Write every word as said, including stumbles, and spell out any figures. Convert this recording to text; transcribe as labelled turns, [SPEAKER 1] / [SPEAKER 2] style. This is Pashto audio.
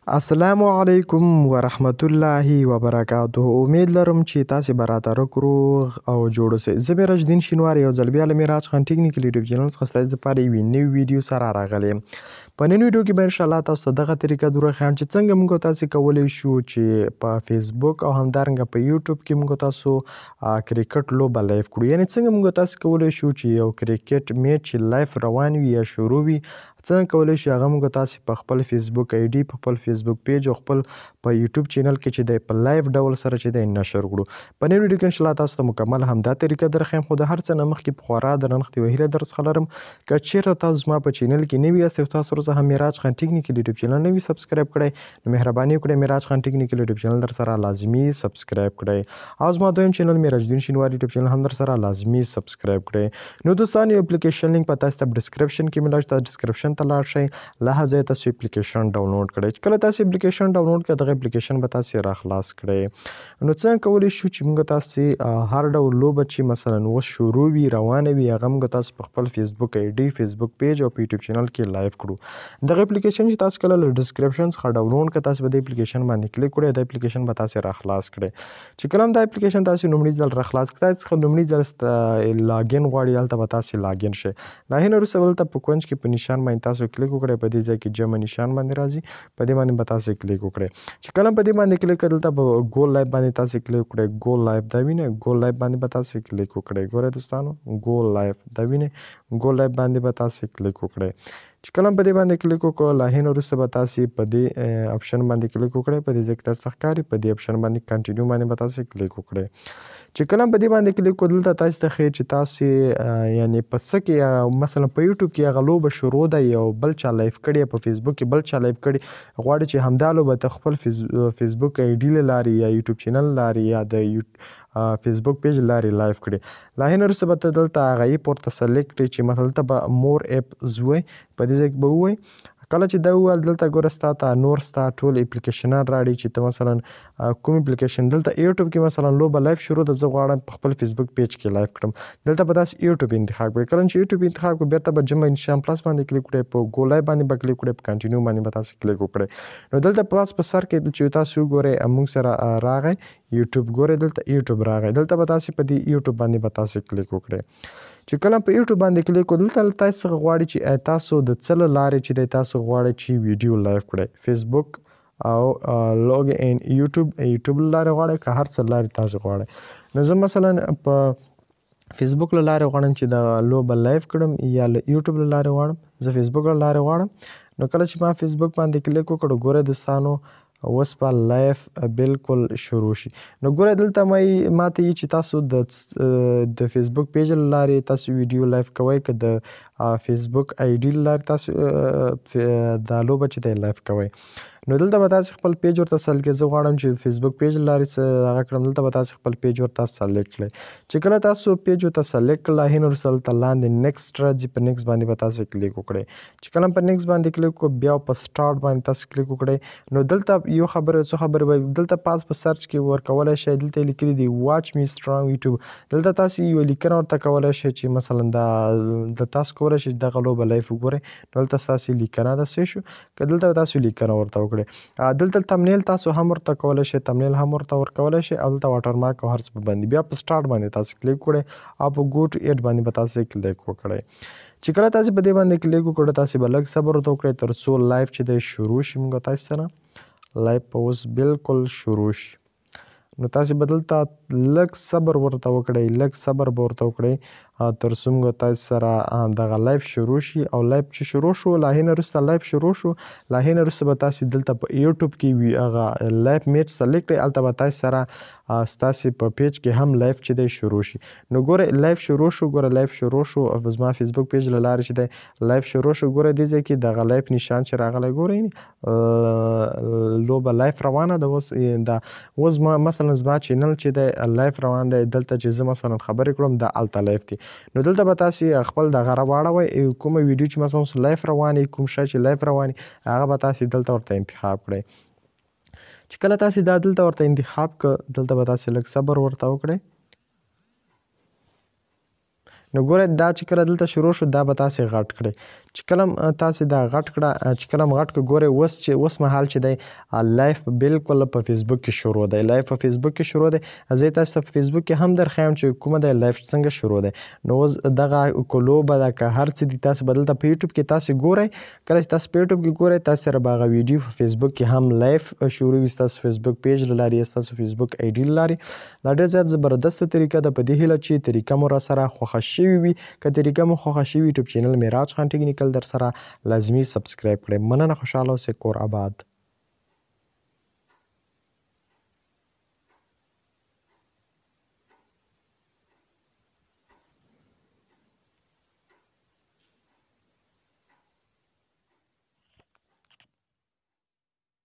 [SPEAKER 1] السلام علیکم ورحمت الله وبرکاته. امید لرم چې تاسو به راته روغ او جوړ اوسئ. زه میراج الدین شینواری یو ځل بیا له میراج خان ټیکنیکل یوټیوب چینل څخه ستاسو دپاره یوې نوې ویډیو سره راغلی یم. په نن ویډیو کې به انشاءالله تاسو ته دغه طریقه در وښیم چې څنګه موږ تاسو کولی شو چې په فیسبوک او همدارنګه په یوټیوب کې موږ تاسو کرکټ لوبه لایف کړو. یعنې څنګه موږ تاسو کولی شو چې یو کرکټ میچ چې لایف روان وي یا شروع وي څنګه کولی شو هغه موږ تاسو په خپل فیسبوک آی ډي په خپل فیسبوک پیج او خپل په یوټیوب چینل کې چې دی په لایف ډول سره چې دی نشر کړو. په نن ویډیو کې انشاءالله تاسو ته مکمل همدا طریقه درښیم، خو د هر څه نه مخکې په خورا درنښت یوه هیله در څخه لرم که چیرته تاسو زما په چینل کې نوي یاست او تاسو ورڅخه میراج خان ټیکنیکل یوټیوب چینل نه وي سبسکرایب کړی نو مهرباني وکړئ میراج خان ټیکنیکل یوټیوب چینل در سره لازمي سبسکرایب کړئ او زما دویم چینل میراج الدین شینواری یوټیوب چینل هم در سره لازمي سبسکرایب کړئ. نو دوستان یو اپلیکیشن لینک به تاسو ته ډسکرپشن کې ملاوي، تاسو ډسکرپشن ته لاړ شئ، له هغه ځایه تاسو اپلیکیشن ډاونلوډ کړئ. چې کله تاسو اپلیکیشن ډاونلوډ کړئ دغه اپلیکیشن به تاسو را خلاص کړئ. نو څنګه کولی شو چې موږ تاسو هر ډول لوبه چې مثلا اوس شروع وي روانه وي هغه موږ تاسو په خپل فیسبوک آی ډي فیسبوک پیج او په یوټیوب چینل کې لایف کړو. دغه اپلیکیشن چې تاسو کله له ډسکرپشن څخه ډاونلوډ کړئ تاسو به د اپلیکیشن باندې کلیک کړئ، د اپلیکیشن به تاسو را خلاص کړئ. چې کله هم دا اپلیکیشن تاسو لومړي ځل را خلاص کړئ تاسو څخه لومړي ځل لاګین غواړي هلته به تاسو لاګین شئ. له هغې نه وروسته به دلته په کونج کې په نشان باندې تاسو کلیک وکړئ، په دې ځای کې جمع نشان باندې راځي په دې باندې به تاسو کلیک وکړئ. چې کله په دې باندې کلیک کړئ دلته به ګو لایف باندې تاسو کلیک وکړئ، ګو لایف دا وینئ ګو لایف باندې به تاسو کلیک وکړئ. ګورئ دوستانو ګو لایف دا وینئ ګو لایف باندې به تاسو کلیک وکړئ. چې کله په دې باندې کلیک وکړو له هغې نه وروسته به تاسو په دې اپشن باندې کلیک وکړئ، په دې ځای کې تاسو ته ښکاري په دې اپشن باندې کنټینیو باندې به تاسو کلیک وکړئ. چې کله په دې باندې کلیک وکړو دلته تاسو ته ښیي چې تاسو یعنې په څه کې مثلا په یوټیوب کې هغه لوبه شروع ده یو بل چا لایف کړې، په فیسبوک کې بل چا لایف کړې، غواړي چې همدا لوبه ته خپل فیسبوک آی ډي له لارې یا یوټیوب چینل لارې یا د فیسبوک پیج لارې لایف کړي. له هغې نه وروسته به ته دلته هغه یې پورته سلیکټ کړئ چې مثلا دلته به مور اپز ووایي، په دې ځای کې به ووایي. کله چې دا وویل دلته ګوره ستا ته نور ستا ټول اپلیکیشنان راړي چې ته مثلا کوم اپلیکیشن دلته یوټیوب کې مثلا لوبه لایف شروع ده زه غواړم په خپل فیسبوک پیج کې لایف کړم، دلته به تاسو یوټیوب انتخاب کړئ. کله چې یوټیوب انتخاب کړئ بیرته به جمع نشان پلس باندې کلیک کړئ، په ګو لایف باندې به کلیک کړئ، په کنټینیو باندې به تاسو کلیک وکړئ. نو دلته پلس په سر کې چې تاسو وګورئ موږ سره راغی یوټیوب، ګورئ دلته یوټیوب راغی، دلته به تاسو په دې یوټیوب باندې به تاسو کلیک وکړئ. چې کله په یوټیوب باندې کلیک وکړو دلته تاسو څخه غواړي چې تاسو د څه له لارې چې دی تاسو غواړئ چې ویډیو لایف کړئ، فیسبوک او لوګ ان یوټیوب یوټیوب له لارې غواړئ که هر څه له لارې تاسو غواړئ. نو زه مثلا په فیسبوک له لارې غواړم چې د لوبه لایف کړم یا له یوټیوب له لارې غواړم، زه فیسبوک له لارې غواړم. نو کله چې ما فیسبوک باندې کلیک وکړو ګورئ دوستانو اوس به لایف بالکل شروع شي. نو ګورئ دلته ما ته یي چې تاسو د د فیسبوک پیج له لارې تاسو ویډیو لایف کوئ که د فیسبوک آی ډي له لارې تاسو دا لوبه چې دی لایف کوئ. نو دلته به تاسو خپل پیج ورته سلیکټ کړئ، زه غواړم چې فیسبوک پیج له لارې څه هغه کړم، دلته به تاسو خپل پیج ورته سلیکټ کړئ. چې کله تاسو پیج ورته سلیکټ کړل له هغې نه وروسته دلته لاندې نیکسټ راځي، په نیکسټ باندې به تاسو کلیک وکړئ. چې کله په نیکسټ باندې کلیک وکړو بیا په سټارټ باندې تاسو کلیک وکړئ. نو دلته یو خبره څو خبرې به دلته پاس په سرچ کې ورکولی شئ، دلته یې لیکلي دي واچ می سټرانګ یوټیوب، دلته تاسو یوه لیکنه ورته کولی شئ چې مثلا دا د تاسو کولی شئ دغه لوبه لایف وګورئ. نو دلته ستاسو لیکنه ده څه شو که دلته تاسو لیکنه ورته وکړئ. دلته تمنیل تاسو هم ورته کولی شئ، تمنیل هم ورته ورکولی شئ او دلته واټر مارک او هر څه په باندې بیا په سټارټ باندې تاسو کلیک وکړئ او په ګو ټو ایډ باندې به تاسو کلیک وکړئ. چې کله تاسو په دې باندې کلیک وکړئ تاسو به لږ صبر ورته وکړئ تر څو لایف چې دی شروع شي موږ تاسو سره لایف به اوس بالکل شروع شي. نو تاسو به دلته لږ صبر ورته وکړئ، لږ صبر به ورته وکړئ تر څو موږ تاسو سره دغه لایف شروع شي. او لایف چې شروع شو له هغې نه وروسته لایف شروع شو له هغې نه وروسته به تاسو دلته په یوټیوب کې وي هغه لایف میچ سلیکټ کړئ، هلته به تاسو سره ستاسې په پیج کې هم لایف چې دی شروع شي. نو ګورئ لایف شروع شو، ګوره لایف شروع شو زما فیسبوک پیج له لارې چې دی لایف شروع شو. ګورئ دې ځای کې دغه لایف نشان چې راغلی ګورئ لوبه لایف روانه ده اوس دا اوس مثلا زما چینل چې دی لایف روان دی، دلته چې زه مثلا خبرې کړم دا هلته لایف دی. نو دلته به تاسو خپل دغه راواړوئ، کومه ویډیو چې مثلا اوس لایف روانې کوم شی چې لایف روانې هغه به تاسو دلته ورته انتخاب کړئ. چې کله تاسو دا دلته ورته انتخاب کړه دلته به تاسو لږ صبر ورته وکړئ. نو ګوره دا چې کله دلته شروع شو دا به تاسې غټ کړئ چې کله هم تاسې دا غټ کړه چې کله هم غټ کړه ګورئ اوس چې اوس مهال چې دی لایف بالکل په فیسبوک کې شروع دی لایف په فیسبوک کې شروع دی زه تاسو ته په فیسبوک کې هم درښیم چې کومه دی لایف څنګه شروع دی نو اوس دغه که لوبه ده که هر څه دي تاسې به دلته په یوټیوب کې تاسې ګورئ کله چې تاسو په یوټیوب کې ګورئ تاسې سره به هغه ویډیو په فیسبوک کې هم لایف شروع وي ستاسو فیسبوک پیج له لارې ستاسو فیسبوک آی ډي له لارې دا ډېر زیات زبردسته طریقه ده په دې هیله چې طریقه مو را سره خوښه شوې وي که طریقه مو خوښه شوې یوټیوب چینل معراج خان ټیکنیکل در سره لازمي سبسکرایب کړئ مننه خوشحاله اوسئ کور آباد